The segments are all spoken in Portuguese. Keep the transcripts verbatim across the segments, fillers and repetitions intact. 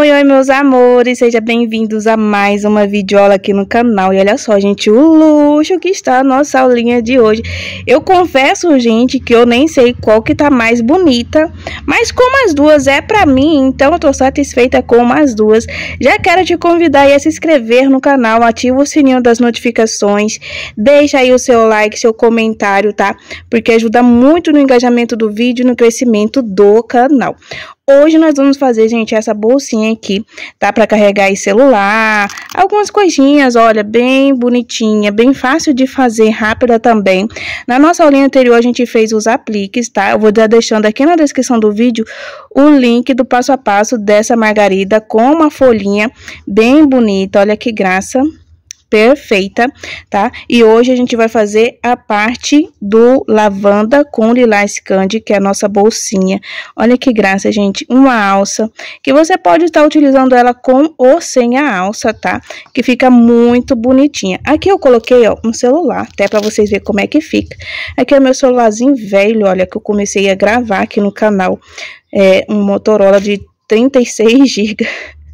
Oi, oi, meus amores, sejam bem-vindos a mais uma videoaula aqui no canal. E olha só, gente, o luxo que está a nossa aulinha de hoje. Eu confesso, gente, que eu nem sei qual que tá mais bonita, mas como as duas é pra mim, então eu tô satisfeita com as duas. Já quero te convidar a se inscrever no canal, ativa o sininho das notificações, deixa aí o seu like, seu comentário, tá? Porque ajuda muito no engajamento do vídeo e no crescimento do canal. Hoje nós vamos fazer, gente, essa bolsinha aqui, tá? Pra carregar aí celular, algumas coisinhas, olha, bem bonitinha, bem fácil de fazer, rápida também. Na nossa aulinha anterior a gente fez os apliques, tá? Eu vou estar deixando aqui na descrição do vídeo o link do passo a passo dessa margarida com uma folhinha bem bonita, olha que graça. Perfeita, tá? E hoje a gente vai fazer a parte do lavanda com lilás candy, que é a nossa bolsinha. Olha que graça, gente, uma alça, que você pode estar utilizando ela com ou sem a alça, tá? Que fica muito bonitinha. Aqui eu coloquei, ó, um celular, até pra vocês verem como é que fica. Aqui é o meu celularzinho velho, olha, que eu comecei a gravar aqui no canal. É um Motorola de trinta e seis gigas.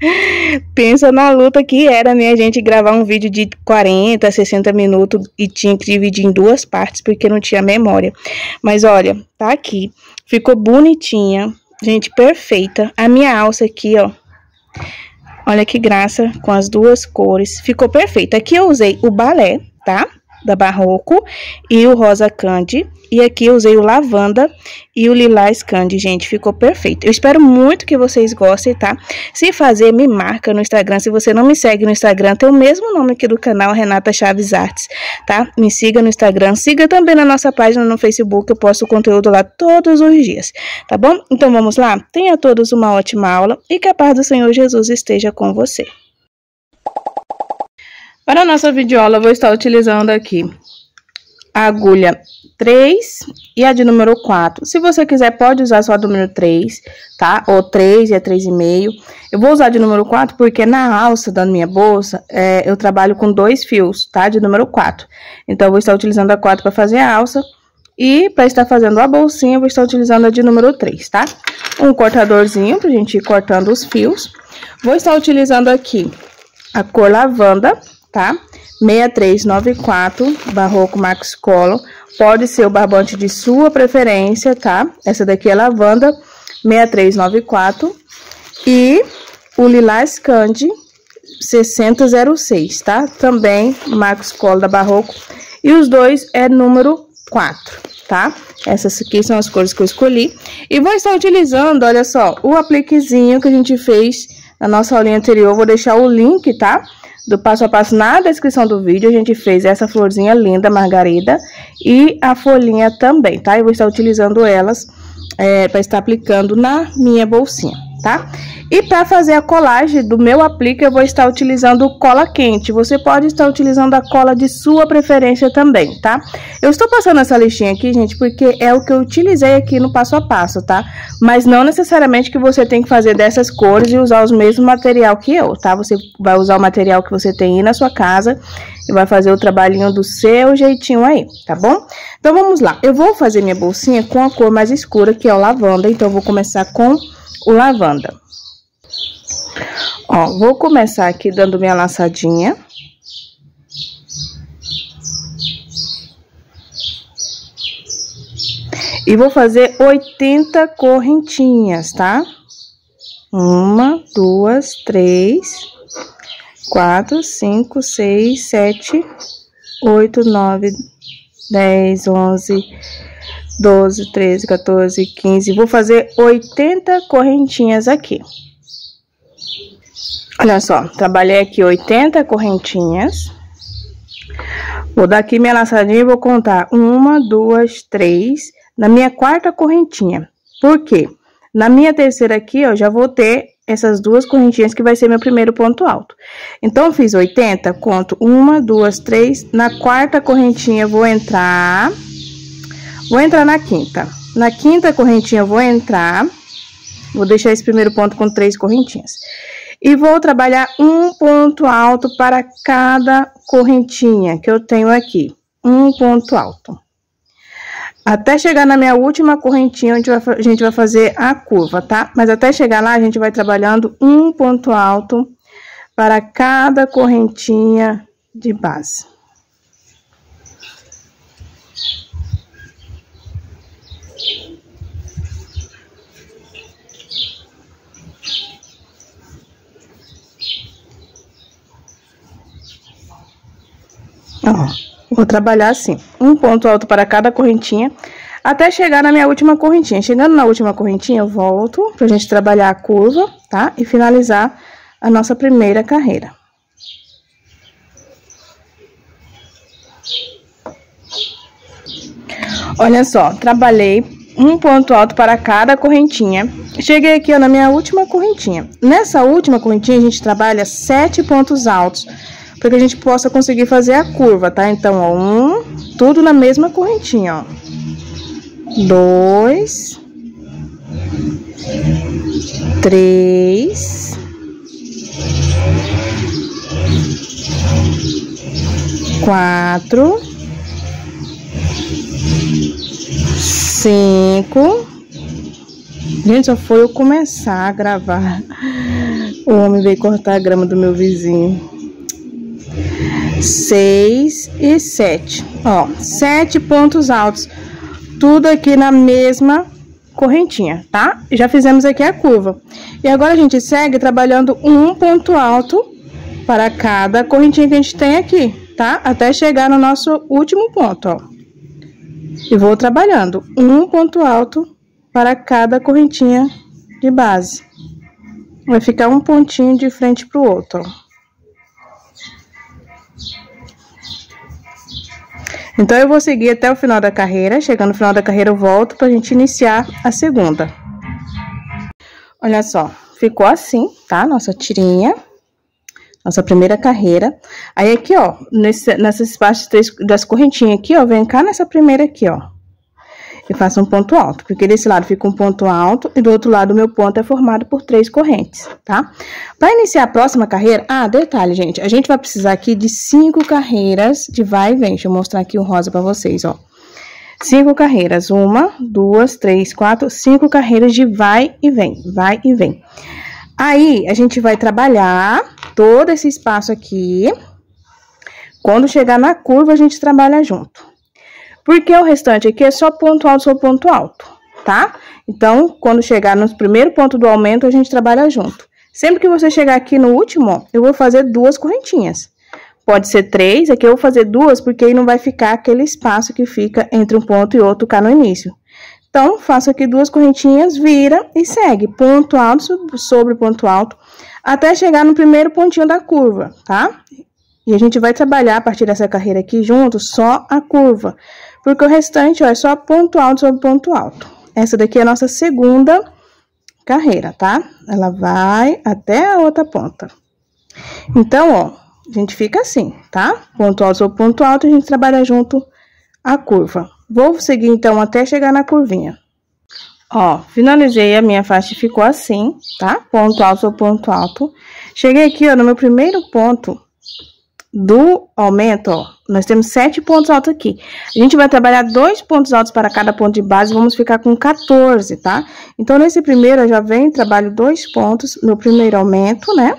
Pensa na luta que era, né, a gente gravar um vídeo de quarenta, sessenta minutos e tinha que dividir em duas partes porque não tinha memória. Mas olha, tá aqui, ficou bonitinha, gente, perfeita. A minha alça aqui, ó, olha que graça, com as duas cores, ficou perfeita. Aqui eu usei o balé, tá? Da Barroco e o rosa candy, e aqui eu usei o lavanda e o lilás candy, gente, ficou perfeito. Eu espero muito que vocês gostem, tá? Se fazer, me marca no Instagram. Se você não me segue no Instagram, tem o mesmo nome aqui do canal, Renata Chaves Artes, tá? Me siga no Instagram, siga também na nossa página no Facebook, eu posto conteúdo lá todos os dias, tá bom? Então vamos lá? Tenha todos uma ótima aula e que a paz do Senhor Jesus esteja com você. Para a nossa videoaula, eu vou estar utilizando aqui a agulha três e a de número quatro. Se você quiser, pode usar só a do número três, tá? Ou três e a três e meio. Eu vou usar de número quatro porque na alça da minha bolsa, é, eu trabalho com dois fios, tá? De número quatro. Então, eu vou estar utilizando a quatro para fazer a alça. E para estar fazendo a bolsinha, eu vou estar utilizando a de número três, tá? Um cortadorzinho pra gente ir cortando os fios. Vou estar utilizando aqui a cor lavanda, tá? seis três nove quatro, Barroco Max Color. Pode ser o barbante de sua preferência, tá? Essa daqui é lavanda, seis três nove quatro. E o lilás candy, sessenta zero seis, tá? Também Max Color da Barroco. E os dois é número quatro, tá? Essas aqui são as cores que eu escolhi. E vou estar utilizando, olha só, o apliquezinho que a gente fez na nossa aulinha anterior. Vou deixar o link, tá? Do passo a passo na descrição do vídeo. A gente fez essa florzinha linda, margarida, e a folhinha também, tá? Eu vou estar utilizando elas é, para estar aplicando na minha bolsinha, tá? E para fazer a colagem do meu aplique, eu vou estar utilizando cola quente. Você pode estar utilizando a cola de sua preferência também, tá? Eu estou passando essa listinha aqui, gente, porque é o que eu utilizei aqui no passo a passo, tá? Mas não necessariamente que você tem que fazer dessas cores e usar os mesmos material que eu, tá? Você vai usar o material que você tem aí na sua casa e vai fazer o trabalhinho do seu jeitinho aí, tá bom? Então, vamos lá. Eu vou fazer minha bolsinha com a cor mais escura, que é o lavanda. Então, eu vou começar com o lavanda. Ó, vou começar aqui dando minha laçadinha. E vou fazer oitenta correntinhas, tá? Uma, duas, três, quatro, cinco, seis, sete, oito, nove, dez, onze, doze, treze, quatorze, quinze. Vou fazer oitenta correntinhas aqui. Olha só, trabalhei aqui oitenta correntinhas. Vou dar aqui minha laçadinha e vou contar uma, duas, três, na minha quarta correntinha. Por quê? Na minha terceira aqui, ó, já vou ter essas duas correntinhas que vai ser meu primeiro ponto alto. Então, eu fiz oitenta, conto uma, duas, três. Na quarta correntinha, vou entrar. Vou entrar na quinta. Na quinta correntinha, eu vou entrar. Vou deixar esse primeiro ponto com três correntinhas. E vou trabalhar um ponto alto para cada correntinha que eu tenho aqui. Um ponto alto. Até chegar na minha última correntinha, onde a gente vai fazer a curva, tá? Mas até chegar lá, a gente vai trabalhando um ponto alto para cada correntinha de base. Ó, vou trabalhar assim, um ponto alto para cada correntinha, até chegar na minha última correntinha. Chegando na última correntinha, eu volto pra gente trabalhar a curva, tá? E finalizar a nossa primeira carreira. Olha só, trabalhei um ponto alto para cada correntinha. Cheguei aqui, ó, na minha última correntinha. Nessa última correntinha, a gente trabalha sete pontos altos, para que a gente possa conseguir fazer a curva, tá? Então, ó, um, tudo na mesma correntinha, ó. Dois, três, quatro, cinco. Gente, só foi eu começar a gravar, o homem veio cortar a grama do meu vizinho. Seis e sete, ó, sete pontos altos, tudo aqui na mesma correntinha, tá? Já fizemos aqui a curva. E agora a gente segue trabalhando um ponto alto para cada correntinha que a gente tem aqui, tá? Até chegar no nosso último ponto, ó. E vou trabalhando um ponto alto para cada correntinha de base. Vai ficar um pontinho de frente pro outro, ó. Então, eu vou seguir até o final da carreira. Chegando no final da carreira, eu volto pra gente iniciar a segunda. Olha só, ficou assim, tá? Nossa tirinha. Nossa primeira carreira. Aí, aqui, ó, nesse, nessas partes das correntinhas aqui, ó, vem cá nessa primeira aqui, ó. E faço um ponto alto, porque desse lado fica um ponto alto e do outro lado o meu ponto é formado por três correntes, tá? Para iniciar a próxima carreira, ah, detalhe, gente, a gente vai precisar aqui de cinco carreiras de vai e vem. Deixa eu mostrar aqui o rosa para vocês, ó. Cinco carreiras, uma, duas, três, quatro, cinco carreiras de vai e vem, vai e vem. Aí, a gente vai trabalhar todo esse espaço aqui. Quando chegar na curva, a gente trabalha junto. Porque o restante aqui é só ponto alto sobre ponto alto, tá? Então, quando chegar no primeiro ponto do aumento, a gente trabalha junto. Sempre que você chegar aqui no último, ó, eu vou fazer duas correntinhas. Pode ser três, aqui eu vou fazer duas, porque aí não vai ficar aquele espaço que fica entre um ponto e outro cá no início. Então, faço aqui duas correntinhas, vira e segue. Ponto alto sobre ponto alto, até chegar no primeiro pontinho da curva, tá? E a gente vai trabalhar a partir dessa carreira aqui junto, só a curva. Porque o restante, ó, é só ponto alto sobre ponto alto. Essa daqui é a nossa segunda carreira, tá? Ela vai até a outra ponta. Então, ó, a gente fica assim, tá? Ponto alto sobre ponto alto, a gente trabalha junto a curva. Vou seguir, então, até chegar na curvinha. Ó, finalizei a minha faixa e ficou assim, tá? Ponto alto sobre ponto alto. Cheguei aqui, ó, no meu primeiro ponto do aumento, ó, nós temos sete pontos altos aqui. A gente vai trabalhar dois pontos altos para cada ponto de base, vamos ficar com quatorze, tá? Então, nesse primeiro, eu já venho, trabalho dois pontos no primeiro aumento, né?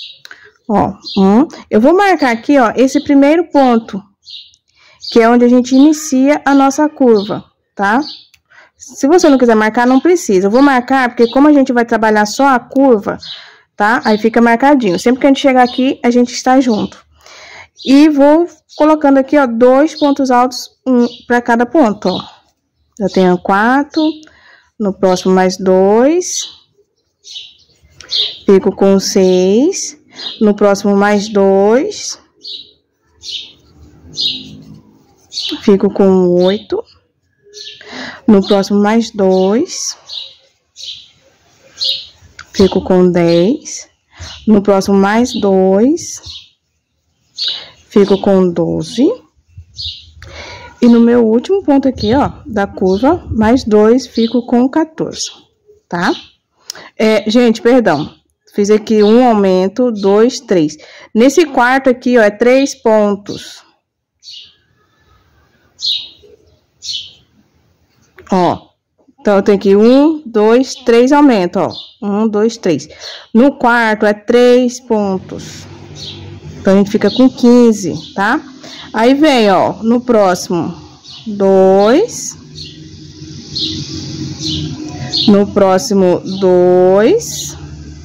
Ó, um. Eu vou marcar aqui, ó, esse primeiro ponto, que é onde a gente inicia a nossa curva, tá? Se você não quiser marcar, não precisa. Eu vou marcar, porque como a gente vai trabalhar só a curva, tá? Aí fica marcadinho. Sempre que a gente chegar aqui, a gente está junto. E vou colocando aqui, ó, dois pontos altos um, para cada ponto, ó. Já tenho quatro, no próximo mais dois. Fico com seis, no próximo mais dois. Fico com oito, no próximo mais dois. Fico com dez, no próximo mais dois. Fico com doze. E no meu último ponto aqui, ó, da curva, mais dois, fico com quatorze, tá? É, gente, perdão. Fiz aqui um aumento, dois, três. Nesse quarto aqui, ó, é três pontos. Ó, então eu tenho aqui um, dois, três aumento, ó. Um, dois, três. No quarto é três pontos. Então a gente fica com quinze, tá? Aí vem, ó, no próximo, dois. No próximo, dois.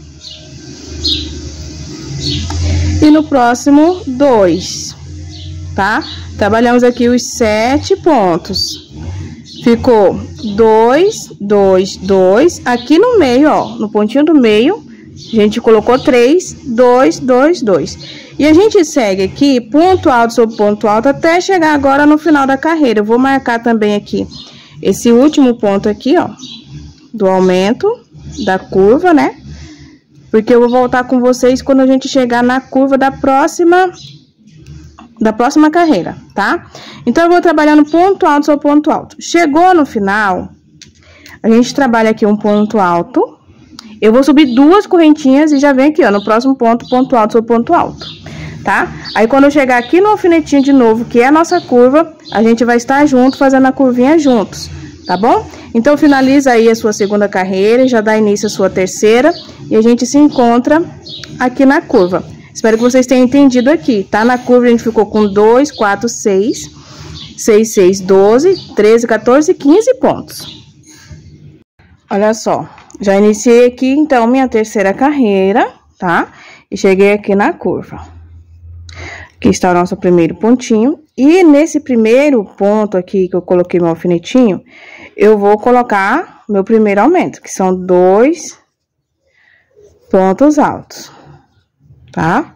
E no próximo, dois, tá? Trabalhamos aqui os sete pontos. Ficou dois, dois, dois. Aqui no meio, ó, no pontinho do meio, a gente colocou três, dois, dois, dois. E a gente segue aqui, ponto alto sobre ponto alto, até chegar agora no final da carreira. Eu vou marcar também aqui esse último ponto aqui, ó, do aumento da curva, né? Porque eu vou voltar com vocês quando a gente chegar na curva da próxima, da próxima carreira, tá? Então, eu vou trabalhando ponto alto sobre ponto alto. Chegou no final, a gente trabalha aqui um ponto alto. Eu vou subir duas correntinhas e já vem aqui, ó, no próximo ponto, ponto alto sobre ponto alto, tá? Aí, quando eu chegar aqui no alfinetinho de novo, que é a nossa curva, a gente vai estar junto, fazendo a curvinha juntos, tá bom? Então, finaliza aí a sua segunda carreira, já dá início à sua terceira, e a gente se encontra aqui na curva. Espero que vocês tenham entendido aqui, tá? Na curva a gente ficou com dois, quatro, seis, seis, seis, doze, treze, quatorze, quinze pontos. Olha só, já iniciei aqui, então, minha terceira carreira, tá? E cheguei aqui na curva. Aqui está o nosso primeiro pontinho. E nesse primeiro ponto aqui, que eu coloquei meu alfinetinho, eu vou colocar meu primeiro aumento, que são dois pontos altos, tá?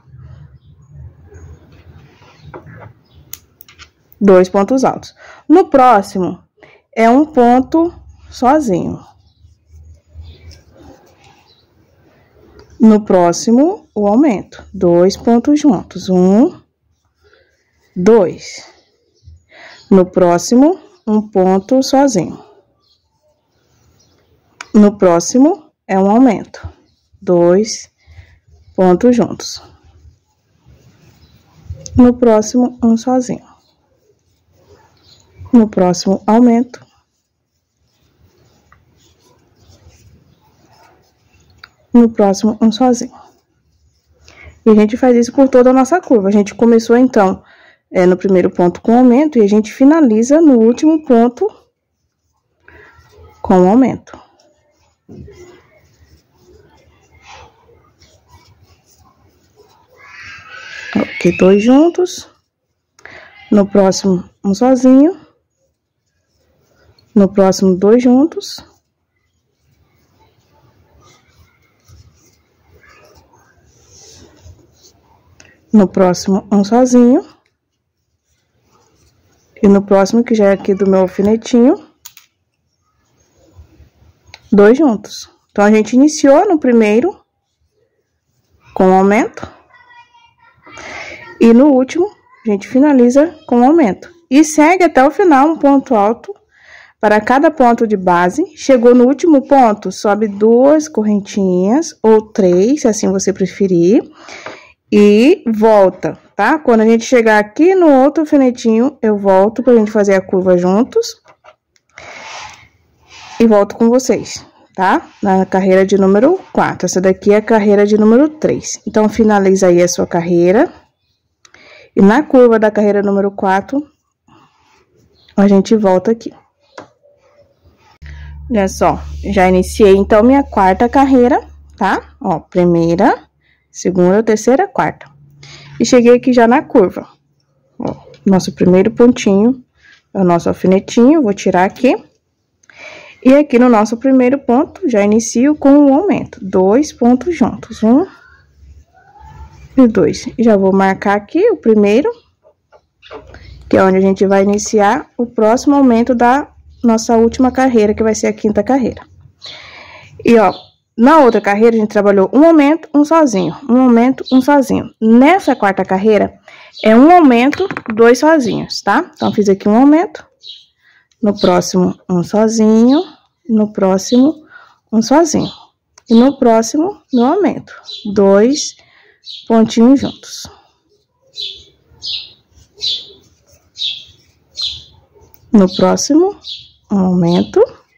Dois pontos altos. No próximo, é um ponto sozinho. No próximo, o aumento. Dois pontos juntos. Um, dois. No próximo, um ponto sozinho. No próximo, é um aumento. Dois pontos juntos. No próximo, um sozinho. No próximo, aumento. No próximo, um sozinho. E a gente faz isso por toda a nossa curva. A gente começou, então, é, no primeiro ponto com aumento, e a gente finaliza no último ponto com aumento. Aqui, dois juntos. No próximo, um sozinho. No próximo, dois juntos. No próximo, um sozinho. E no próximo, que já é aqui do meu alfinetinho, dois juntos. Então, a gente iniciou no primeiro com aumento. E no último, a gente finaliza com aumento. E segue até o final um ponto alto para cada ponto de base. Chegou no último ponto, sobe duas correntinhas ou três, se assim você preferir. E volta, tá? Quando a gente chegar aqui no outro alfinetinho, eu volto pra gente fazer a curva juntos. E volto com vocês, tá? Na carreira de número quatro. Essa daqui é a carreira de número três. Então, finaliza aí a sua carreira. E na curva da carreira número quatro, a gente volta aqui. Olha só, já iniciei, então, minha quarta carreira, tá? Ó, primeira, segunda, terceira, quarta. E cheguei aqui já na curva. Ó, nosso primeiro pontinho é o nosso alfinetinho, vou tirar aqui. E aqui no nosso primeiro ponto, já inicio com o aumento. Dois pontos juntos, um e dois. Já vou marcar aqui o primeiro, que é onde a gente vai iniciar o próximo aumento da nossa última carreira, que vai ser a quinta carreira. E, ó, na outra carreira, a gente trabalhou um aumento, um sozinho. Um aumento, um sozinho. Nessa quarta carreira, é um aumento, dois sozinhos, tá? Então, fiz aqui um aumento. No próximo, um sozinho. No próximo, um sozinho. E no próximo, no aumento. Dois pontinhos juntos. No próximo, um aumento.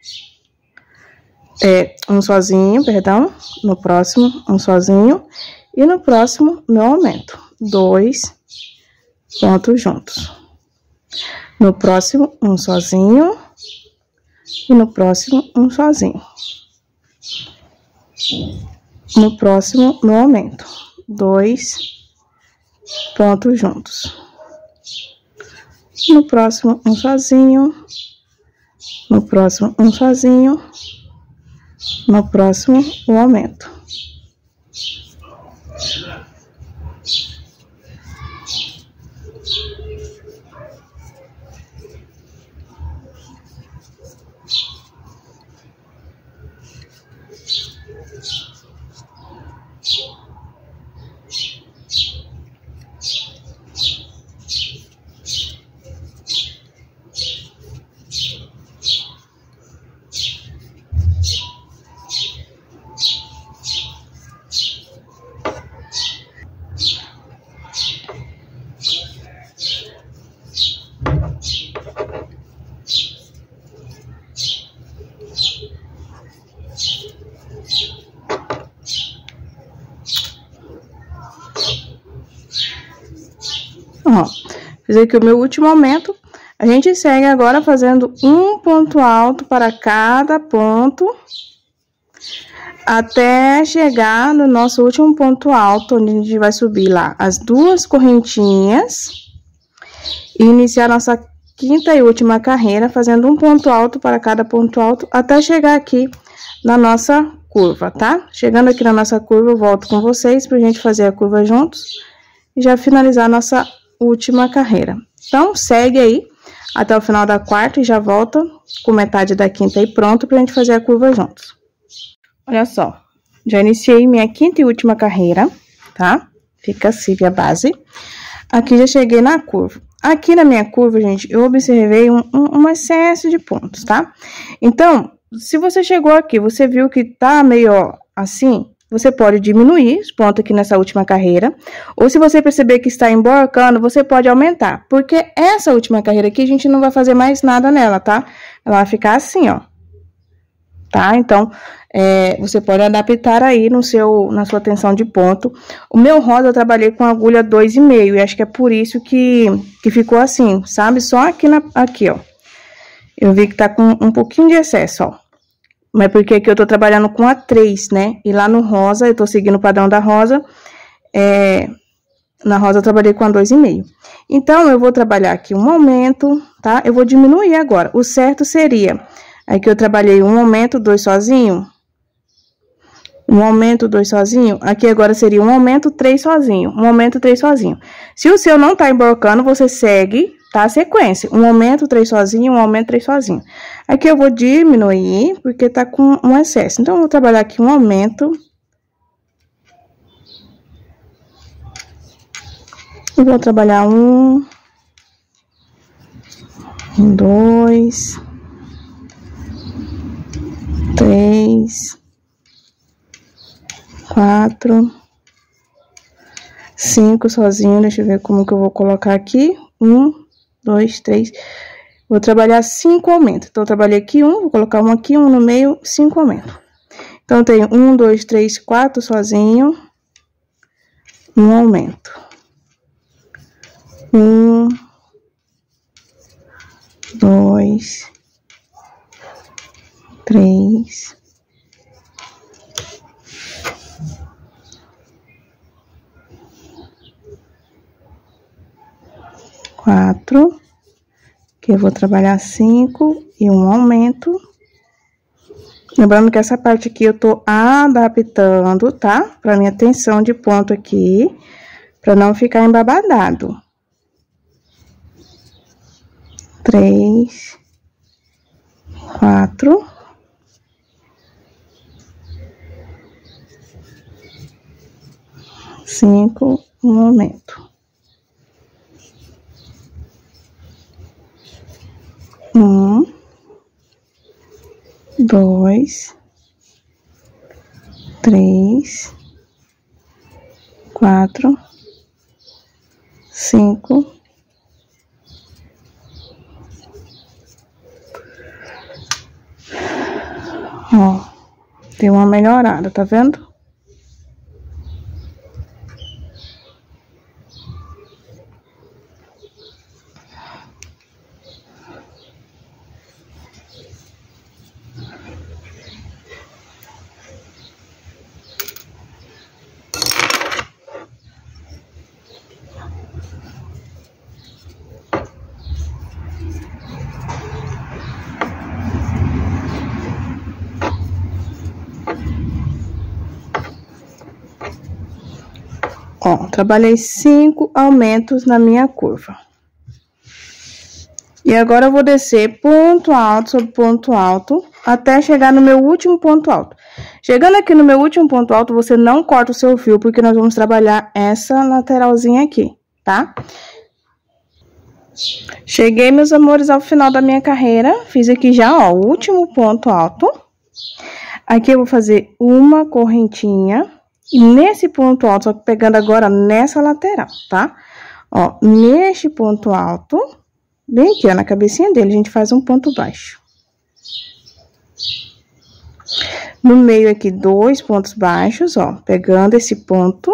É, um sozinho, perdão. No próximo, um sozinho. E no próximo, meu aumento. Dois pontos juntos. No próximo, um sozinho. E no próximo, um sozinho. No próximo, meu aumento. Dois pontos juntos. No próximo, um sozinho. No próximo, um sozinho. No próximo, o aumento. Ó, fiz aqui o meu último aumento. A gente segue agora fazendo um ponto alto para cada ponto, até chegar no nosso último ponto alto, onde a gente vai subir lá as duas correntinhas e iniciar nossa quinta e última carreira, fazendo um ponto alto para cada ponto alto, até chegar aqui na nossa curva, tá? Chegando aqui na nossa curva, eu volto com vocês pra gente fazer a curva juntos e já finalizar a nossa última carreira. Então, segue aí até o final da quarta e já volta com metade da quinta aí pronto pra gente fazer a curva juntos. Olha só, já iniciei minha quinta e última carreira, tá? Fica assim a base. Aqui já cheguei na curva. Aqui na minha curva, gente, eu observei um, um, um excesso de pontos, tá? Então, se você chegou aqui, você viu que tá meio ó, assim, você pode diminuir os pontos aqui nessa última carreira. Ou se você perceber que está emborcando, você pode aumentar. Porque essa última carreira aqui, a gente não vai fazer mais nada nela, tá? Ela vai ficar assim, ó. Tá? Então, é, você pode adaptar aí no seu, na sua tensão de ponto. O meu rosa eu trabalhei com agulha dois e meio, e acho que é por isso que, que ficou assim, sabe? Só aqui, na, aqui, ó. Eu vi que tá com um pouquinho de excesso, ó. Mas porque aqui eu tô trabalhando com a três, né? E lá no rosa, eu tô seguindo o padrão da rosa. É, na rosa eu trabalhei com a dois e meio. Então, eu vou trabalhar aqui um aumento, tá? Eu vou diminuir agora. O certo seria... Aqui eu trabalhei um aumento, dois sozinho. Um aumento, dois sozinho. Aqui agora seria um aumento, três sozinho. Um aumento, três sozinho. Se o seu não tá emborcando, você segue, tá? A sequência. Um aumento, três sozinho, um aumento, três sozinho. Aqui eu vou diminuir, porque tá com um excesso. Então, eu vou trabalhar aqui um aumento. Eu vou trabalhar um. Dois. Três, quatro, cinco sozinho. Deixa eu ver como que eu vou colocar aqui. Um, dois, três. Vou trabalhar cinco aumentos. Então, eu trabalhei aqui um, vou colocar um aqui, um no meio, cinco aumentos. Então, eu tenho um, dois, três, quatro sozinho, um aumento. Um, dois, três, quatro, que eu vou trabalhar cinco e um aumento. Lembrando que essa parte aqui eu tô adaptando, tá? Pra minha tensão de ponto aqui, pra não ficar embabadado. Três, quatro. Cinco, um aumento. Um, dois, três, quatro, cinco, Ó, tem uma melhorada, tá vendo? Ó, trabalhei cinco aumentos na minha curva. E agora eu vou descer ponto alto sobre ponto alto até chegar no meu último ponto alto. Chegando aqui no meu último ponto alto, você não corta o seu fio, porque nós vamos trabalhar essa lateralzinha aqui, tá? Cheguei, meus amores, ao final da minha carreira. Fiz aqui já, ó, o último ponto alto. Aqui eu vou fazer uma correntinha. E nesse ponto alto, só que pegando agora nessa lateral, tá? Ó, neste ponto alto, bem aqui, ó, na cabecinha dele, a gente faz um ponto baixo. No meio aqui, dois pontos baixos, ó, pegando esse ponto.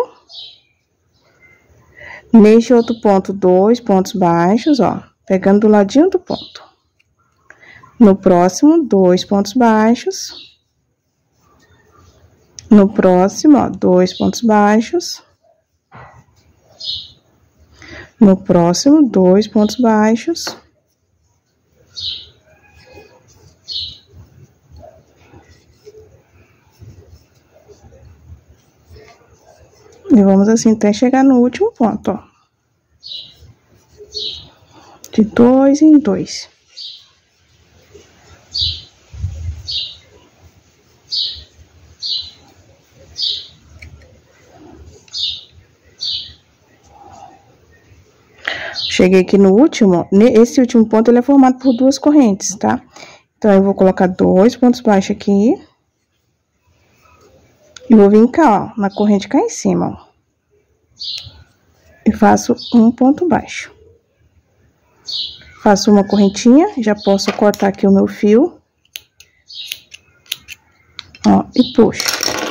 Neste outro ponto, dois pontos baixos, ó, pegando do ladinho do ponto. No próximo, dois pontos baixos. No próximo, ó, dois pontos baixos. No próximo, dois pontos baixos. E vamos assim até chegar no último ponto, ó. De dois em dois. Cheguei aqui no último, esse último ponto ele é formado por duas correntes, tá? Então, eu vou colocar dois pontos baixos aqui. E vou vir cá, ó, na corrente cá em cima, ó. E faço um ponto baixo. Faço uma correntinha, já posso cortar aqui o meu fio. Ó, e puxo.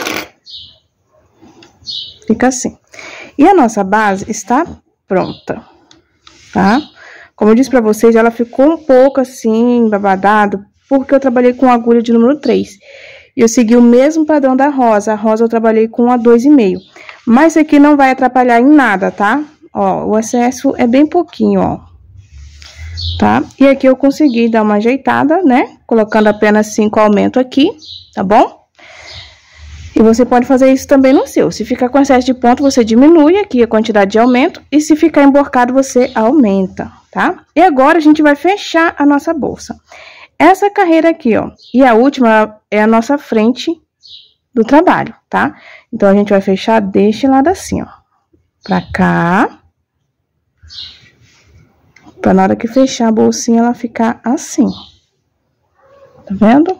Fica assim. E a nossa base está pronta, tá? Como eu disse pra vocês, ela ficou um pouco assim, babadado, porque eu trabalhei com agulha de número três. E eu segui o mesmo padrão da rosa. A rosa eu trabalhei com a dois e meio. Mas isso aqui não vai atrapalhar em nada, tá? Ó, o excesso é bem pouquinho, ó. Tá? E aqui eu consegui dar uma ajeitada, né? Colocando apenas cinco aumentos aqui, tá bom? E você pode fazer isso também no seu. Se ficar com excesso de ponto, você diminui aqui a quantidade de aumento. E se ficar emborcado, você aumenta, tá? E agora a gente vai fechar a nossa bolsa. Essa carreira aqui, ó, e a última é a nossa frente do trabalho, tá? Então, a gente vai fechar deste lado assim, ó. Pra cá. Pra na hora que fechar a bolsinha, ela ficar assim. Tá vendo?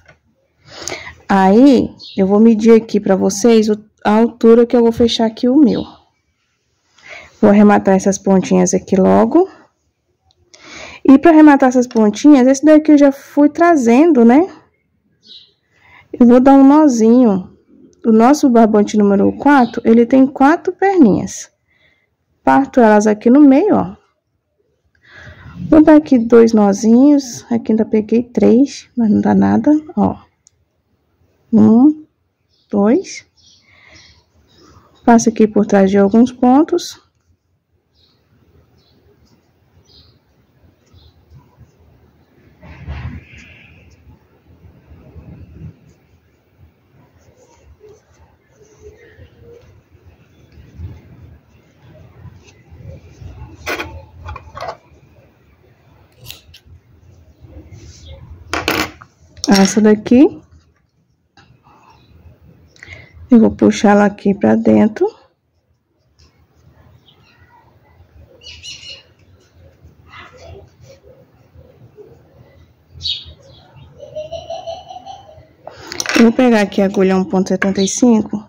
Aí, eu vou medir aqui pra vocês a altura que eu vou fechar aqui o meu. Vou arrematar essas pontinhas aqui logo. E pra arrematar essas pontinhas, esse daqui eu já fui trazendo, né? Eu vou dar um nozinho. O nosso barbante número quatro, ele tem quatro perninhas. Parto elas aqui no meio, ó. Vou dar aqui dois nozinhos. Aqui ainda peguei três, mas não dá nada, ó. Um, dois. Passo aqui por trás de alguns pontos. Essa daqui, eu vou puxar ela aqui pra dentro. Eu vou pegar aqui a agulha um ponto setenta e cinco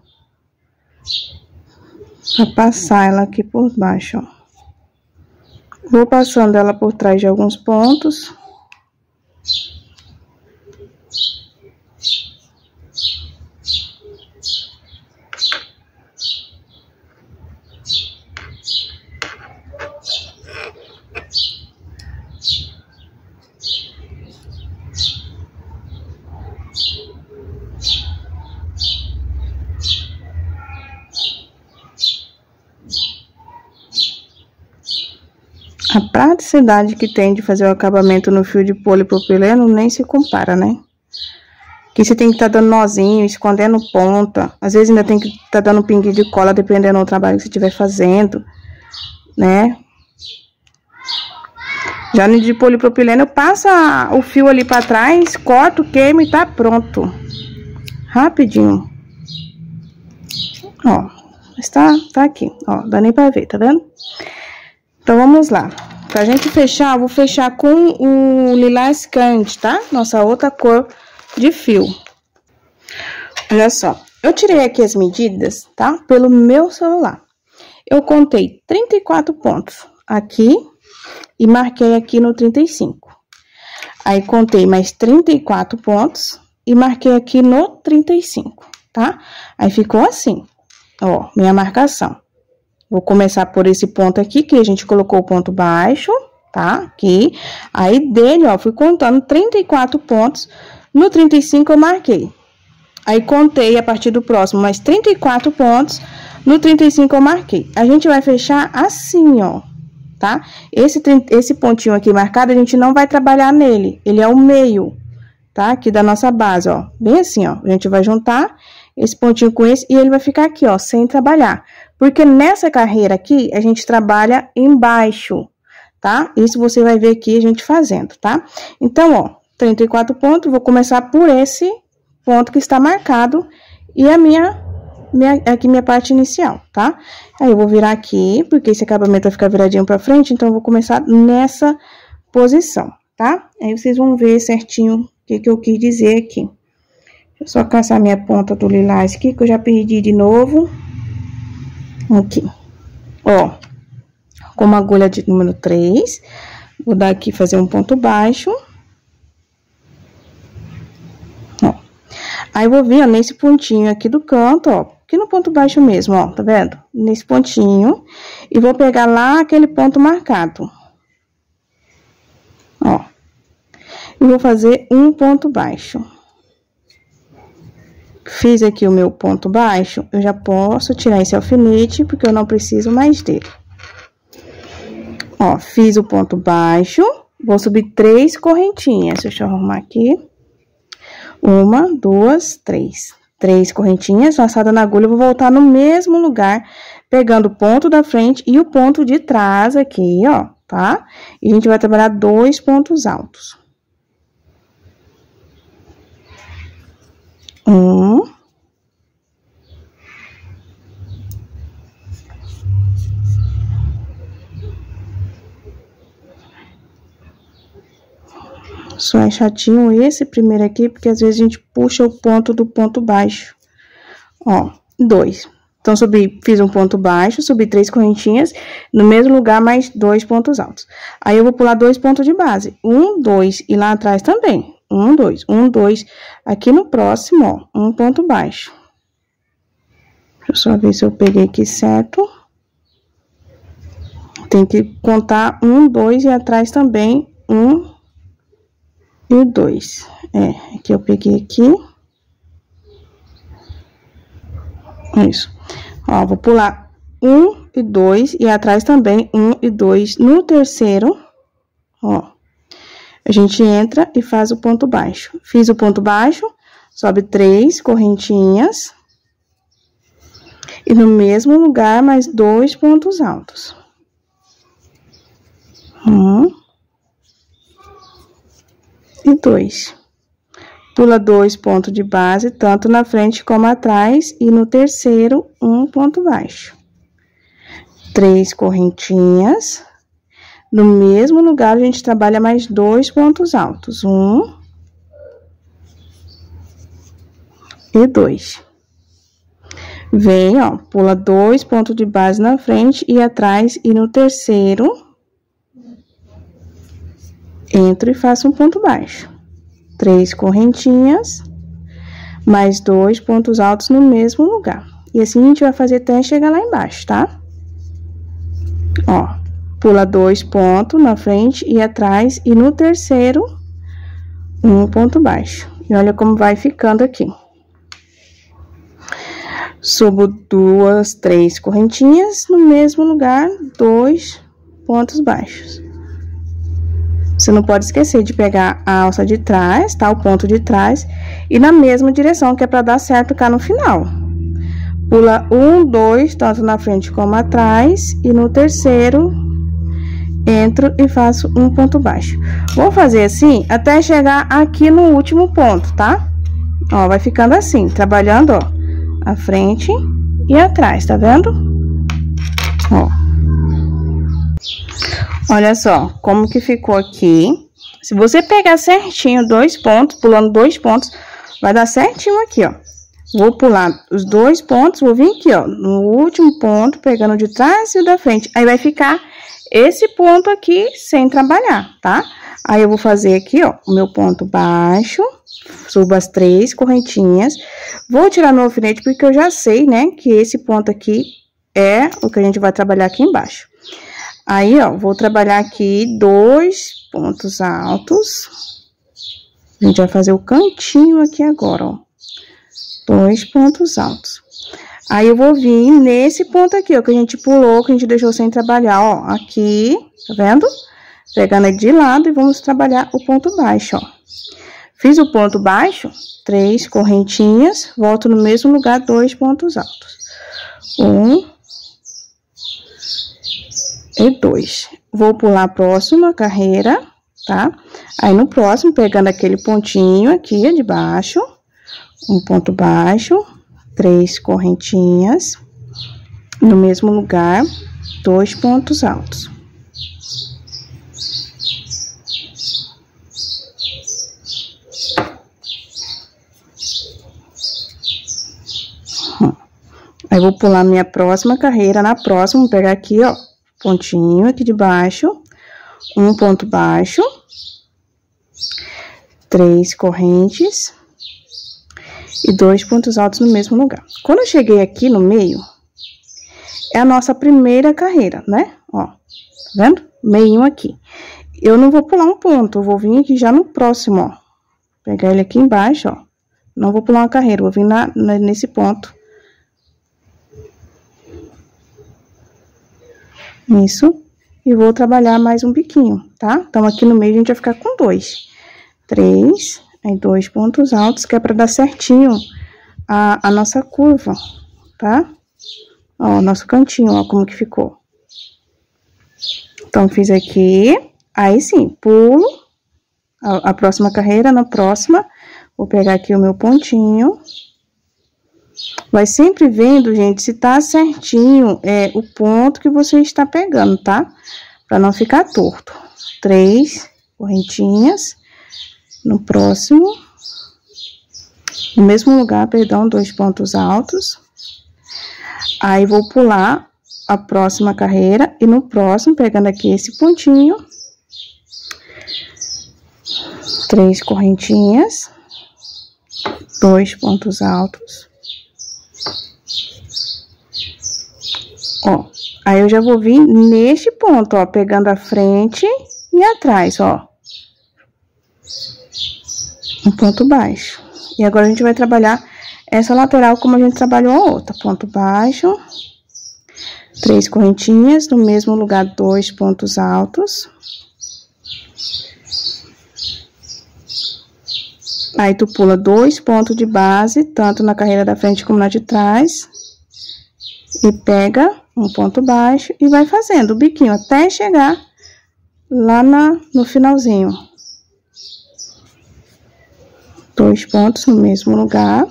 pra passar ela aqui por baixo, ó. Vou passando ela por trás de alguns pontos. A praticidade que tem de fazer o acabamento no fio de polipropileno nem se compara, né? Que você tem que estar tá dando nozinho, escondendo ponta. Às vezes ainda tem que estar tá dando pinguinho de cola, dependendo do trabalho que você estiver fazendo, né? Já no de polipropileno, eu passo o fio ali pra trás, corto, queimo e tá pronto. Rapidinho. Ó, está, tá aqui, ó, dá nem pra ver, tá vendo? Então, vamos lá. Pra gente fechar, eu vou fechar com o lilás candy, tá? Nossa outra cor de fio. Olha só, eu tirei aqui as medidas, tá? Pelo meu celular. Eu contei trinta e quatro pontos aqui e marquei aqui no trinta e cinco. Aí, contei mais trinta e quatro pontos e marquei aqui no trinta e cinco, tá? Aí, ficou assim, ó, minha marcação. Vou começar por esse ponto aqui, que a gente colocou o ponto baixo, tá? Aqui. Aí, dele, ó, fui contando trinta e quatro pontos. No trinta e cinco, eu marquei. Aí, contei a partir do próximo mais trinta e quatro pontos. No trinta e cinco, eu marquei. A gente vai fechar assim, ó, tá? Esse, esse pontinho aqui marcado, a gente não vai trabalhar nele. Ele é o meio, tá? Aqui da nossa base, ó. Bem assim, ó. A gente vai juntar esse pontinho com esse e ele vai ficar aqui, ó, sem trabalhar. Porque nessa carreira aqui, a gente trabalha embaixo, tá? Isso você vai ver aqui a gente fazendo, tá? Então, ó, trinta e quatro pontos, vou começar por esse ponto que está marcado e a minha, minha, aqui minha parte inicial, tá? Aí, eu vou virar aqui, porque esse acabamento vai ficar viradinho pra frente, então, eu vou começar nessa posição, tá? Aí, vocês vão ver certinho o que, que eu quis dizer aqui. Deixa eu só caçar minha ponta do lilás aqui, que eu já perdi de novo. Aqui, ó, com uma agulha de número três, vou dar aqui, fazer um ponto baixo, ó. Aí, vou vir, ó, nesse pontinho aqui do canto, ó, aqui no ponto baixo mesmo, ó, tá vendo? Nesse pontinho, e vou pegar lá aquele ponto marcado, ó, e vou fazer um ponto baixo. Fiz aqui o meu ponto baixo, eu já posso tirar esse alfinete, porque eu não preciso mais dele. Ó, fiz o ponto baixo, vou subir três correntinhas. Deixa eu arrumar aqui. Uma, duas, três. Três correntinhas, laçada na agulha, eu vou voltar no mesmo lugar, pegando o ponto da frente e o ponto de trás aqui, ó, tá? E a gente vai trabalhar dois pontos altos. Um. Só é chatinho esse primeiro aqui, porque às vezes a gente puxa o ponto do ponto baixo. Ó, dois. Então, subi, fiz um ponto baixo, subi três correntinhas, no mesmo lugar, mais dois pontos altos. Aí, eu vou pular dois pontos de base. Um, dois, e lá atrás também. Um, dois, um, dois. Aqui no próximo, ó, um ponto baixo. Deixa eu só ver se eu peguei aqui certo. Tem que contar um, dois e atrás também um e dois. É, aqui eu peguei aqui. Isso. Ó, vou pular um e dois e atrás também um e dois. No terceiro, ó, a gente entra e faz o ponto baixo. Fiz o ponto baixo, sobe três correntinhas. E no mesmo lugar, mais dois pontos altos. Um. E dois. Pula dois pontos de base, tanto na frente como atrás. E no terceiro, um ponto baixo. Três correntinhas. No mesmo lugar, a gente trabalha mais dois pontos altos. Um. E dois. Vem, ó, pula dois pontos de base na frente e atrás. E no terceiro, entro e faço um ponto baixo. Três correntinhas, mais dois pontos altos no mesmo lugar. E assim a gente vai fazer até chegar lá embaixo, tá? Ó, pula dois pontos na frente e atrás, e no terceiro, um ponto baixo. E olha como vai ficando aqui. Subo duas, três correntinhas, no mesmo lugar, dois pontos baixos. Você não pode esquecer de pegar a alça de trás, tá? O ponto de trás, e na mesma direção, que é para dar certo cá no final. Pula um, dois, tanto na frente como atrás, e no terceiro, entro e faço um ponto baixo. Vou fazer assim até chegar aqui no último ponto, tá? Ó, vai ficando assim, trabalhando, ó, a frente e atrás, tá vendo? Ó. Olha só como que ficou aqui. Se você pegar certinho dois pontos, pulando dois pontos, vai dar certinho aqui, ó. Vou pular os dois pontos, vou vir aqui, ó, no último ponto, pegando de trás e o da frente. Aí vai ficar esse ponto aqui sem trabalhar, tá? Aí eu vou fazer aqui, ó, o meu ponto baixo, subo as três correntinhas. Vou tirar meu alfinete porque eu já sei, né, que esse ponto aqui é o que a gente vai trabalhar aqui embaixo. Aí, ó, vou trabalhar aqui dois pontos altos. A gente vai fazer o cantinho aqui agora, ó. Dois pontos altos. Aí, eu vou vir nesse ponto aqui, ó, que a gente pulou, que a gente deixou sem trabalhar, ó. Aqui, tá vendo? Pegando ele de lado e vamos trabalhar o ponto baixo, ó. Fiz o ponto baixo, três correntinhas, volto no mesmo lugar, dois pontos altos. Um... e dois. Vou pular a próxima carreira, tá? Aí, no próximo, pegando aquele pontinho aqui de baixo, um ponto baixo, três correntinhas, no mesmo lugar, dois pontos altos. Aí, vou pular minha próxima carreira, na próxima, vou pegar aqui, ó, pontinho aqui de baixo, um ponto baixo, três correntes e dois pontos altos no mesmo lugar. Quando eu cheguei aqui no meio, é a nossa primeira carreira, né? Ó, tá vendo? Meinho aqui. Eu não vou pular um ponto, eu vou vir aqui já no próximo, ó. Pegar ele aqui embaixo, ó. Não vou pular uma carreira, vou vir na, na, nesse ponto. Isso. E vou trabalhar mais um biquinho, tá? Então, aqui no meio a gente vai ficar com dois. Três, aí dois pontos altos, que é pra dar certinho a, a nossa curva, tá? Ó, nosso cantinho, ó, como que ficou. Então, fiz aqui, aí sim, pulo a, a próxima carreira, na próxima, vou pegar aqui o meu pontinho. Vai sempre vendo, gente, se tá certinho é, o ponto que você está pegando, tá? Pra não ficar torto. Três correntinhas. No próximo, no mesmo lugar, perdão, dois pontos altos. Aí, vou pular a próxima carreira e no próximo, pegando aqui esse pontinho, três correntinhas, dois pontos altos. Ó, aí eu já vou vir neste ponto, ó, pegando a frente e atrás, ó. Um ponto baixo. E agora a gente vai trabalhar essa lateral como a gente trabalhou a outra. Ponto baixo, três correntinhas, no mesmo lugar, dois pontos altos. Aí, tu pula dois pontos de base, tanto na carreira da frente como na de trás. E pega um ponto baixo e vai fazendo o biquinho até chegar lá na, no finalzinho. Dois pontos no mesmo lugar.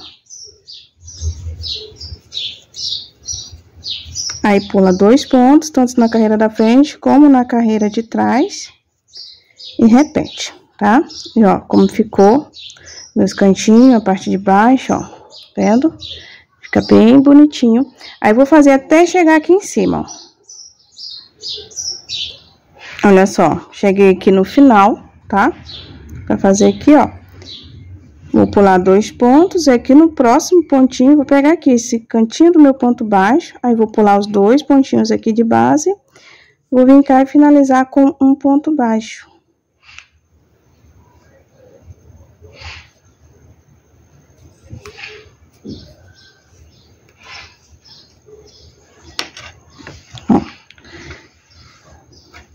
Aí, pula dois pontos, tanto na carreira da frente como na carreira de trás. E repete, tá? E, ó, como ficou meus cantinhos, a parte de baixo, ó, vendo? Fica bem bonitinho. Aí, vou fazer até chegar aqui em cima, ó. Olha só, cheguei aqui no final, tá? Pra fazer aqui, ó. Vou pular dois pontos, e aqui no próximo pontinho, vou pegar aqui esse cantinho do meu ponto baixo, aí vou pular os dois pontinhos aqui de base, vou vir cá e finalizar com um ponto baixo. Ó.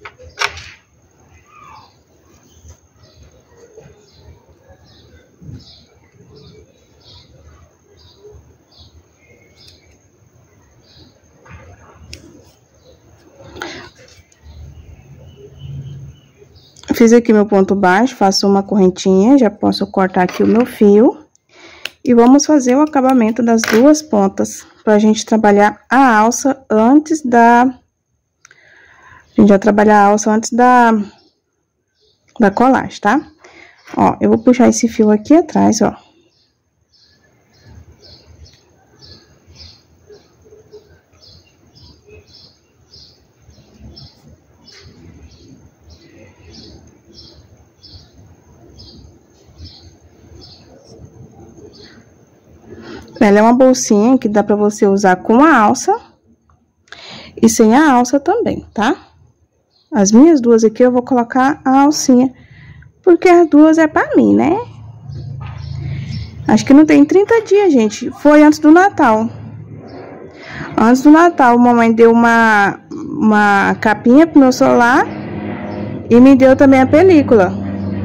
Fiz aqui meu ponto baixo, faço uma correntinha, já posso cortar aqui o meu fio. E vamos fazer o acabamento das duas pontas, pra gente trabalhar a alça antes da... A gente vai trabalhar a alça antes da... da colagem, tá? Ó, eu vou puxar esse fio aqui atrás, ó. Ela é uma bolsinha que dá pra você usar com a alça e sem a alça também, tá? As minhas duas aqui eu vou colocar a alcinha, porque as duas é pra mim, né? Acho que não tem trinta dias, gente. Foi antes do Natal. Antes do Natal, a mamãe deu uma, uma capinha pro meu celular e me deu também a película.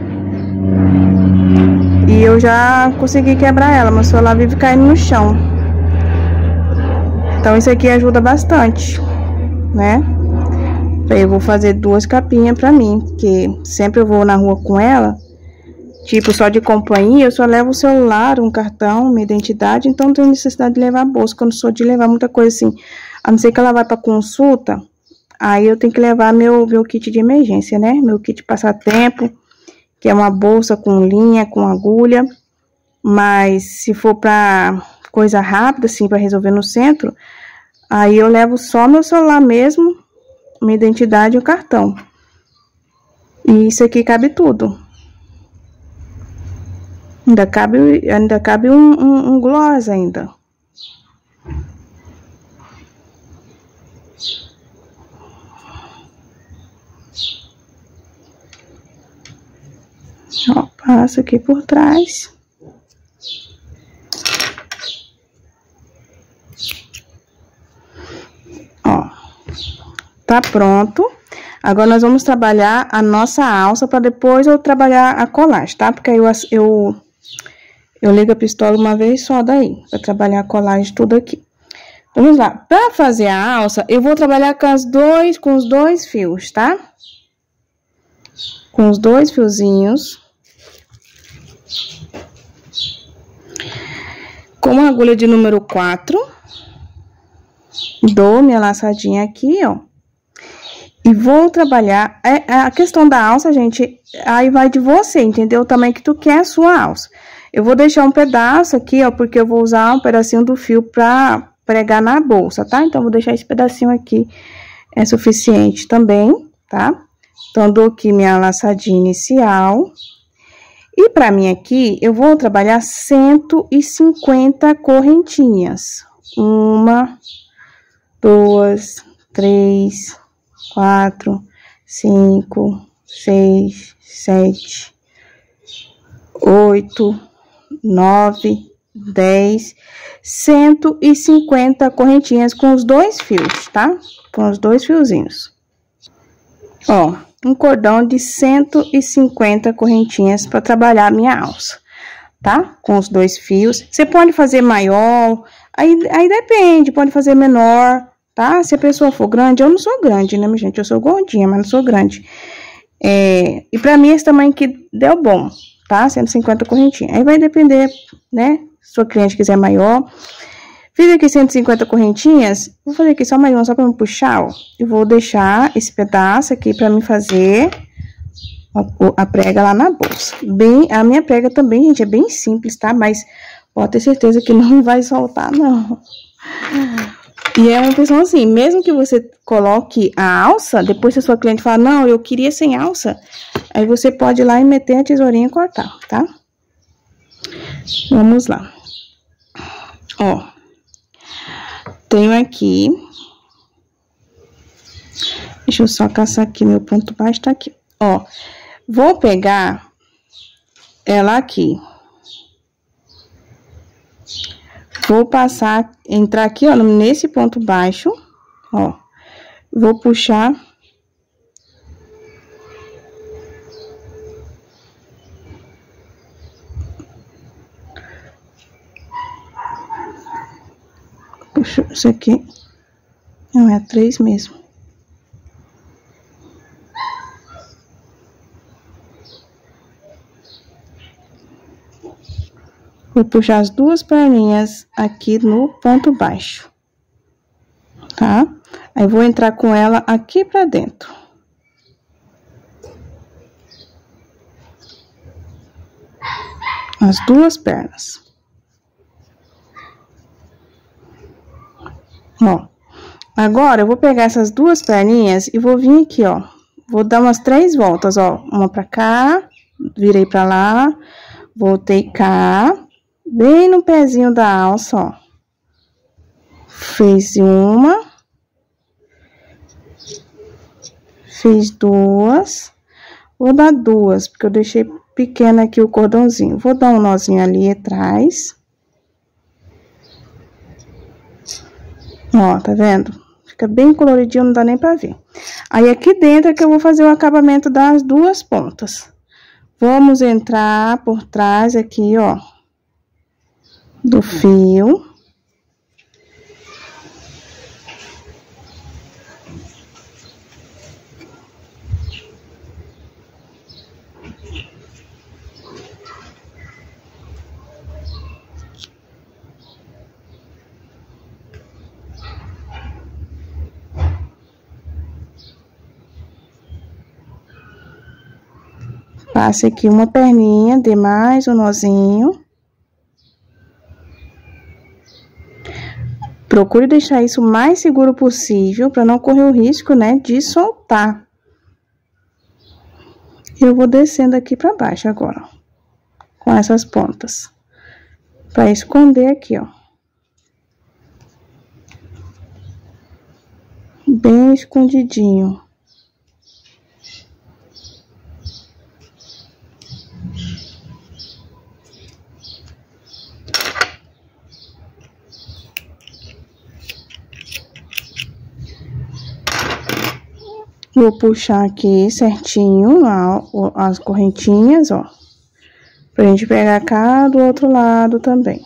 E eu já consegui quebrar ela, meu celular vive caindo no chão. Então, isso aqui ajuda bastante, né? Eu vou fazer duas capinhas pra mim, porque sempre eu vou na rua com ela. Tipo, só de companhia, eu só levo o celular, um cartão, minha identidade. Então, não tenho necessidade de levar a bolsa, quando sou de levar muita coisa assim. A não ser que ela vá pra consulta, aí eu tenho que levar meu, meu kit de emergência, né? Meu kit passatempo, que é uma bolsa com linha, com agulha. Mas se for pra coisa rápida, assim, pra resolver no centro, aí eu levo só meu celular mesmo, minha identidade e o cartão. E isso aqui cabe tudo. Ainda cabe, ainda cabe um, um, um gloss ainda. Ó, passo aqui por trás. Ó, tá pronto. Agora, nós vamos trabalhar a nossa alça para depois eu trabalhar a colagem, tá? Porque aí eu, eu, eu ligo a pistola uma vez só daí, para trabalhar a colagem tudo aqui. Vamos lá. Para fazer a alça, eu vou trabalhar com, as dois, com os dois fios, tá? Com os dois fiozinhos. Com a agulha de número quatro, dou minha laçadinha aqui, ó. E vou trabalhar, é, a questão da alça, gente, aí vai de você, entendeu? O tamanho que tu quer a sua alça. Eu vou deixar um pedaço aqui, ó, porque eu vou usar um pedacinho do fio pra pregar na bolsa, tá? Então, vou deixar esse pedacinho aqui, é suficiente também, tá? Então, dou aqui minha laçadinha inicial. E pra mim aqui, eu vou trabalhar cento e cinquenta correntinhas. Uma, duas, três, quatro, cinco, seis, sete, oito, nove, dez, cento e cinquenta correntinhas com os dois fios, tá? Com os dois fiozinhos. Ó, um cordão de cento e cinquenta correntinhas para trabalhar a minha alça, tá? Com os dois fios. Você pode fazer maior, aí, aí depende, pode fazer menor, tá? Se a pessoa for grande, eu não sou grande, né, minha gente? Eu sou gordinha, mas não sou grande. É, e pra mim, esse tamanho aqui deu bom, tá? cento e cinquenta correntinhas. Aí vai depender, né? Se sua cliente quiser maior. Fiz aqui cento e cinquenta correntinhas. Vou fazer aqui só mais uma, só pra me puxar, ó. E vou deixar esse pedaço aqui pra me fazer a, a prega lá na bolsa. Bem, a minha prega também, gente, é bem simples, tá? Mas pode ter certeza que não vai soltar, não. E é uma questão assim, mesmo que você coloque a alça, depois se a sua cliente falar, não, eu queria sem alça, aí você pode ir lá e meter a tesourinha e cortar, tá? Vamos lá. Ó. Tenho aqui, deixa eu só caçar aqui, meu ponto baixo tá aqui, ó. Vou pegar ela aqui. Vou passar, entrar aqui, ó, nesse ponto baixo, ó. Vou puxar. Puxo isso aqui. Não, é três mesmo. Vou puxar as duas perninhas aqui no ponto baixo, tá? Aí, vou entrar com ela aqui pra dentro. As duas pernas. Ó. Agora, eu vou pegar essas duas perninhas e vou vir aqui, ó. Vou dar umas três voltas, ó. Uma pra cá, virei pra lá, voltei cá, bem no pezinho da alça, ó. Fiz uma. Fiz duas. Vou dar duas, porque eu deixei pequeno aqui o cordãozinho. Vou dar um nozinho ali atrás. Ó, tá vendo? Fica bem coloridinho, não dá nem pra ver. Aí, aqui dentro é que eu vou fazer o acabamento das duas pontas. Vamos entrar por trás aqui, ó, do fio. Passe aqui uma perninha, dê mais um nozinho. Procure deixar isso o mais seguro possível, para não correr o risco, né, de soltar. Eu vou descendo aqui pra baixo agora, ó, com essas pontas, pra esconder aqui, ó. Bem escondidinho. Vou puxar aqui certinho as correntinhas, ó, pra gente pegar cá do outro lado também.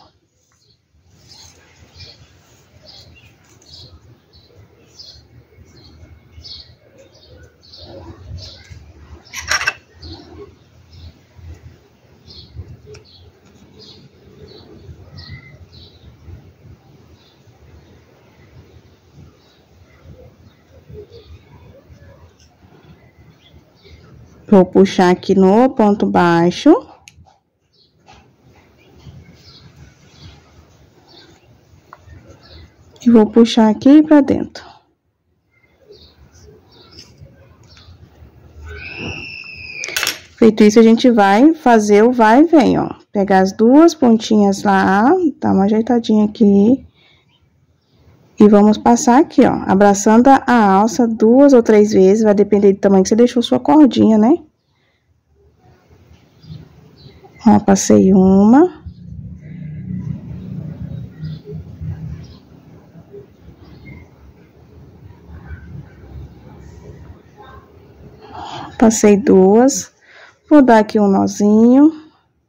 Vou puxar aqui no ponto baixo. E vou puxar aqui pra dentro. Feito isso, a gente vai fazer o vai e vem, ó. Pegar as duas pontinhas lá, dar uma ajeitadinha aqui. E vamos passar aqui, ó, abraçando a alça duas ou três vezes, vai depender do tamanho que você deixou sua cordinha, né? Ó, passei uma. Passei duas. Vou dar aqui um nozinho.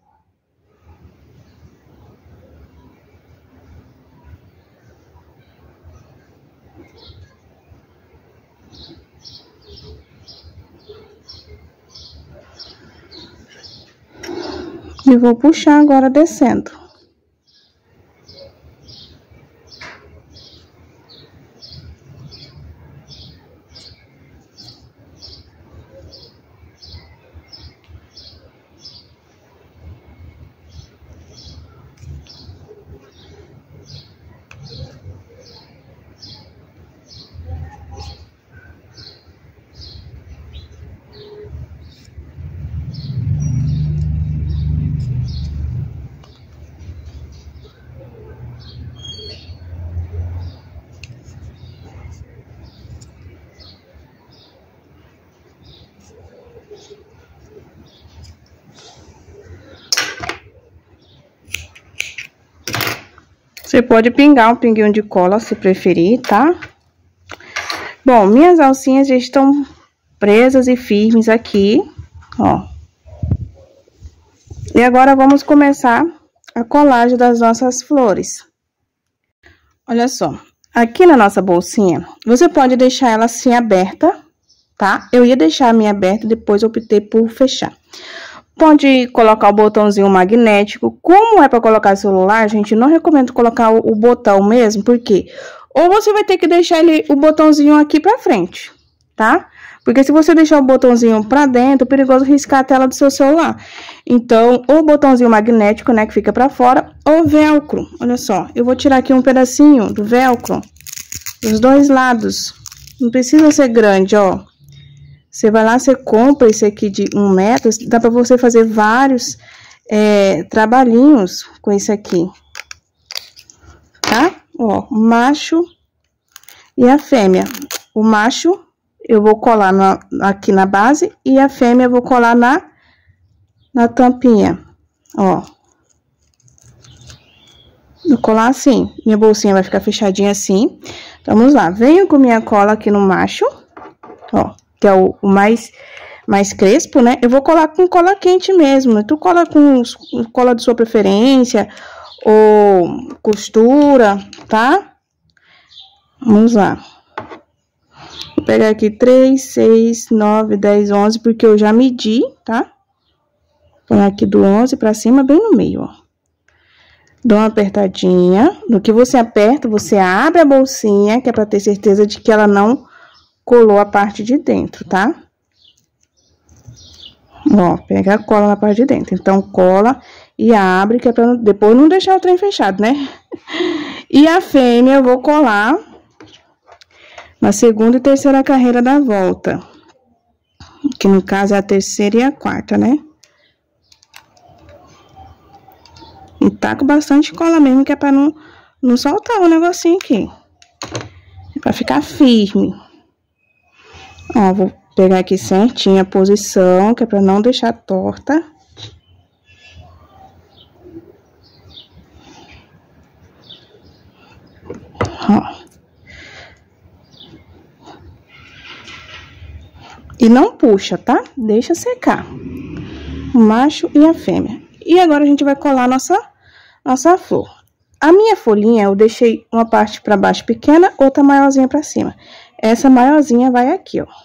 E vou puxar agora descendo. Você pode pingar um pinguinho de cola, se preferir, tá? Bom, minhas alcinhas já estão presas e firmes aqui, ó. E agora, vamos começar a colagem das nossas flores. Olha só, aqui na nossa bolsinha, você pode deixar ela assim aberta, tá? Eu ia deixar a minha aberta, depois optei por fechar. Pode colocar o botãozinho magnético. Como é para colocar celular, gente, não recomendo colocar o, o botão mesmo, porque ou você vai ter que deixar ele, o botãozinho aqui para frente, tá? Porque se você deixar o botãozinho para dentro, é perigoso riscar a tela do seu celular. Então, ou o botãozinho magnético, né, que fica para fora, ou velcro. Olha só, eu vou tirar aqui um pedacinho do velcro dos dois lados. Não precisa ser grande, ó. Você vai lá, você compra esse aqui de um metro, dá pra você fazer vários é, trabalhinhos com esse aqui, tá? Ó, o macho e a fêmea. O macho eu vou colar na, aqui na base e a fêmea eu vou colar na, na tampinha, ó. Vou colar assim, minha bolsinha vai ficar fechadinha assim. Vamos lá, venho com minha cola aqui no macho, ó. Que é o, o mais, mais crespo, né? Eu vou colar com cola quente mesmo. Tu cola com cola de sua preferência ou costura, tá? Vamos lá. Vou pegar aqui três, seis, nove, dez, onze, porque eu já medi, tá? Põe aqui do onze pra cima, bem no meio, ó. Dou uma apertadinha. No que você aperta, você abre a bolsinha, que é pra ter certeza de que ela não colou a parte de dentro, tá? Ó, pega a cola na parte de dentro. Então, cola e abre, que é pra depois não deixar o trem fechado, né? E a fêmea eu vou colar na segunda e terceira carreira da volta. Que no caso é a terceira e a quarta, né? E tá com bastante cola mesmo, que é pra não, não soltar o negocinho aqui. É pra ficar firme. Ó, vou pegar aqui certinho a posição, que é pra não deixar torta. Ó. E não puxa, tá? Deixa secar. O macho e a fêmea. E agora a gente vai colar nossa, nossa flor. A minha folhinha, eu deixei uma parte pra baixo pequena, outra maiorzinha pra cima. Essa maiorzinha vai aqui, ó.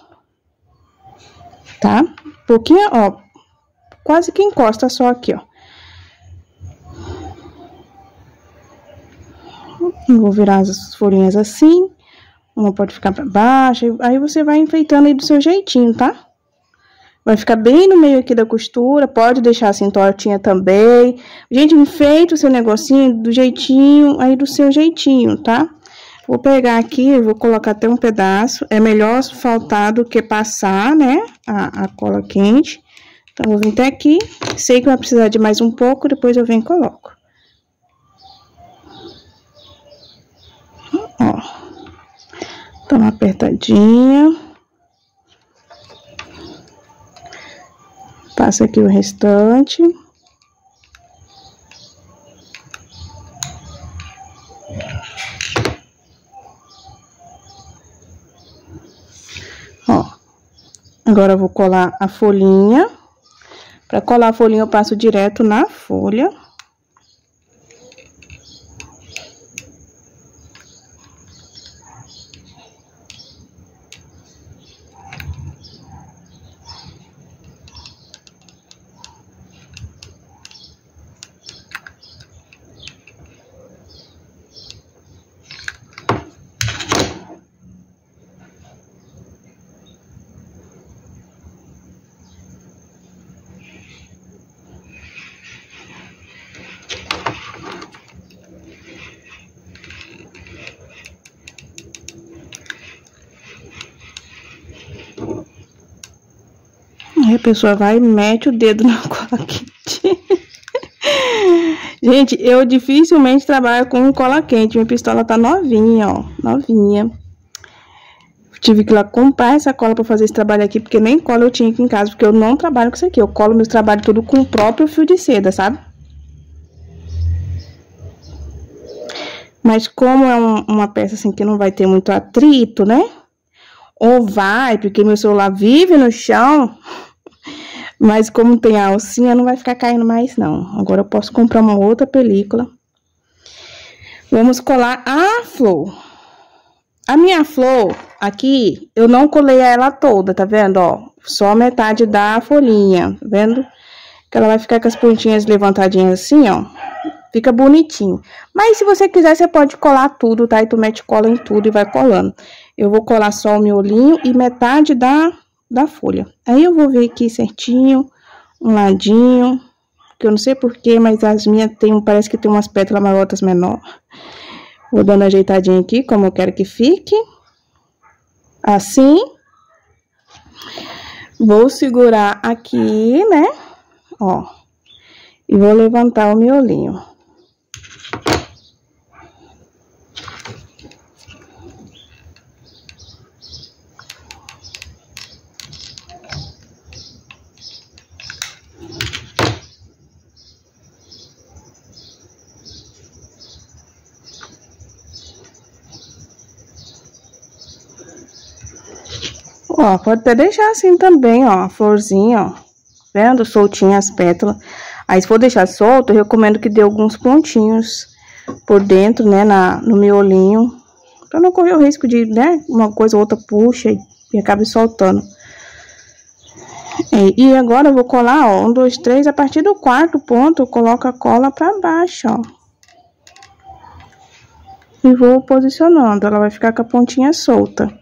Tá? Pouquinho, ó. Quase que encosta só aqui, ó. Vou virar as folhinhas assim. Uma pode ficar pra baixo. Aí você vai enfeitando aí do seu jeitinho, tá? Vai ficar bem no meio aqui da costura. Pode deixar assim tortinha também. Gente, enfeita o seu negocinho do jeitinho, aí do seu jeitinho, tá? Vou pegar aqui, vou colocar até um pedaço. É melhor faltar do que passar, né? A, a cola quente. Então, vou vir até aqui. Sei que vai precisar de mais um pouco, depois eu venho e coloco. Ó. Dá uma apertadinha. Passa aqui o restante. Ó, agora eu vou colar a folhinha. Para colar a folhinha, eu passo direto na folha. Aí a pessoa vai e mete o dedo na cola quente. Gente, eu dificilmente trabalho com cola quente. Minha pistola tá novinha, ó. Novinha. Tive que ir lá comprar essa cola pra fazer esse trabalho aqui, porque nem cola eu tinha aqui em casa, porque eu não trabalho com isso aqui. Eu colo meus trabalhos tudo com o próprio fio de seda, sabe? Mas como é um, uma peça assim que não vai ter muito atrito, né? Ou vai, porque meu celular vive no chão. Mas como tem a alcinha, não vai ficar caindo mais, não. Agora eu posso comprar uma outra película. Vamos colar a flor. A minha flor, aqui, eu não colei ela toda, tá vendo, ó? Só metade da folhinha, tá vendo? Que ela vai ficar com as pontinhas levantadinhas assim, ó. Fica bonitinho. Mas se você quiser, você pode colar tudo, tá? E tu mete cola em tudo e vai colando. Eu vou colar só o miolinho e metade da, da folha. Aí eu vou ver aqui certinho, um ladinho. Que eu não sei porquê, mas as minhas tem, parece que tem umas pétalas maiores, outras menores. Vou dando ajeitadinha aqui, como eu quero que fique. Assim. Vou segurar aqui, né? Ó. E vou levantar o miolinho. Ó, pode até deixar assim também, ó, a florzinha, ó, vendo? Soltinha as pétalas. Aí, se for deixar solto, eu recomendo que dê alguns pontinhos por dentro, né, na, no miolinho, pra não correr o risco de, né, uma coisa ou outra puxa e, e acabe soltando. E, e agora eu vou colar, ó, um, dois, três, a partir do quarto ponto, eu coloco a cola pra baixo, ó. E vou posicionando, ela vai ficar com a pontinha solta.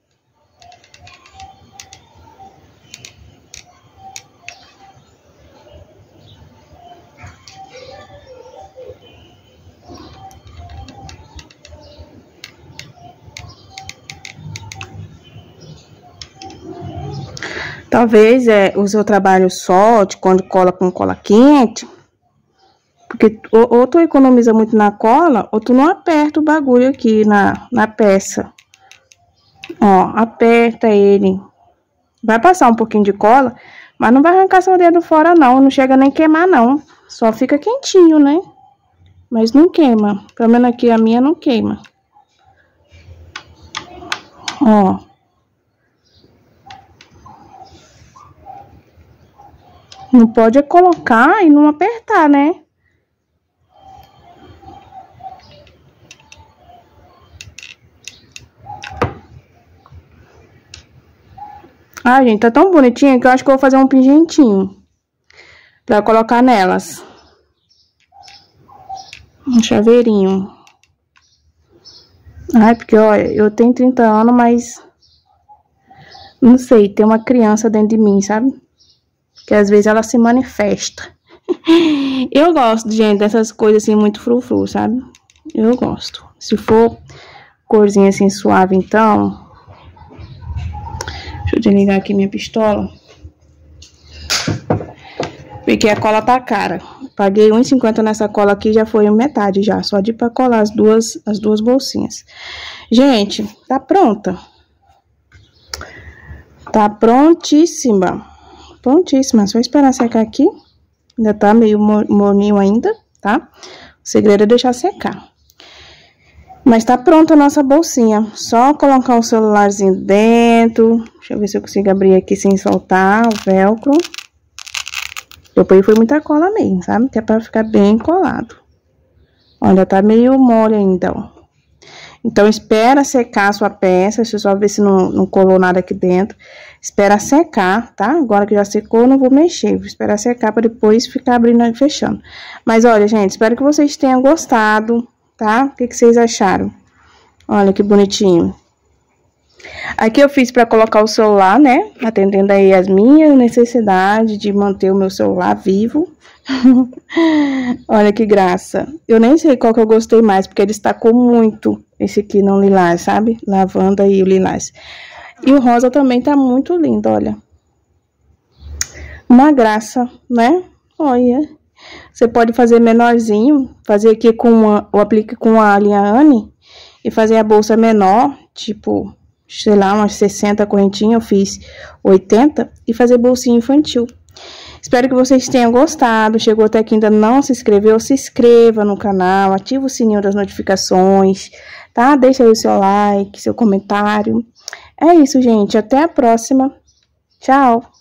Talvez é, o seu trabalho solte quando cola com cola quente. Porque ou, ou tu economiza muito na cola, ou tu não aperta o bagulho aqui na, na peça. Ó, aperta ele. Vai passar um pouquinho de cola, mas não vai arrancar seu dedo fora não. Não chega nem queimar não. Só fica quentinho, né? Mas não queima. Pelo menos aqui a minha não queima. Ó. Não pode colocar e não apertar, né? Ah, gente, tá tão bonitinha que eu acho que eu vou fazer um pingentinho pra colocar nelas. Um chaveirinho. Ai, porque, olha, eu tenho trinta anos, mas... Não sei, tem uma criança dentro de mim, sabe? Que às vezes ela se manifesta. Eu gosto, gente, dessas coisas assim, muito frufru, sabe? Eu gosto. Se for corzinha assim, suave, então... Deixa eu desligar aqui minha pistola. Porque a cola tá cara. Paguei um real e cinquenta nessa cola aqui, já foi metade já. Só de pra colar as duas, as duas bolsinhas. Gente, tá pronta. Tá prontíssima. Prontíssima, só esperar secar aqui. Ainda tá meio morninho ainda, tá? O segredo é deixar secar. Mas tá pronta a nossa bolsinha. Só colocar o celularzinho dentro. Deixa eu ver se eu consigo abrir aqui sem soltar o velcro. Depois foi muita cola mesmo, sabe? Que é pra ficar bem colado. Olha, tá meio mole ainda, ó. Então, espera secar a sua peça. Deixa eu só ver se não, não colou nada aqui dentro. Espera secar, tá? Agora que já secou, eu não vou mexer. Vou esperar secar para depois ficar abrindo e fechando. Mas, olha, gente, espero que vocês tenham gostado, tá? O que, que vocês acharam? Olha que bonitinho. Aqui eu fiz para colocar o celular, né? Atendendo aí as minhas necessidades de manter o meu celular vivo. Olha que graça. Eu nem sei qual que eu gostei mais, porque ele destacou muito esse aqui no lilás, sabe? Lavanda e o lilás. E o rosa também tá muito lindo, olha. Uma graça, né? Olha. Você pode fazer menorzinho, fazer aqui com uma, ou aplique com a linha Anne e fazer a bolsa menor, tipo, sei lá, umas sessenta correntinhas, eu fiz oitenta, e fazer bolsinha infantil. Espero que vocês tenham gostado. Chegou até aqui, ainda não se inscreveu, se inscreva no canal, ativa o sininho das notificações, tá? Deixa aí o seu like, seu comentário. É isso, gente. Até a próxima. Tchau!